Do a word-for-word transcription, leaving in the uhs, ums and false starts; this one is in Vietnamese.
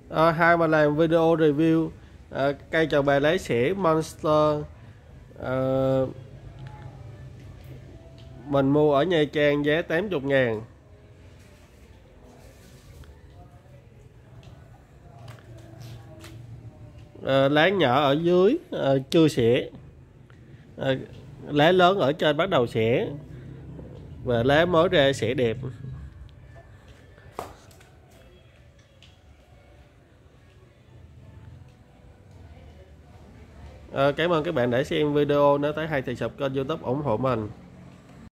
À, hai mà làm video review à, cây trồng bài lá xỉa Monster. à, Mình mua ở Nha Trang giá tám mươi ngàn. à, Lá nhỏ ở dưới à, chưa xỉa, à, lá lớn ở trên bắt đầu xỉa, và lá mới ra xỉa đẹp. À, cảm ơn các bạn đã xem video. Nếu thấy hay thì subscribe kênh YouTube ủng hộ mình.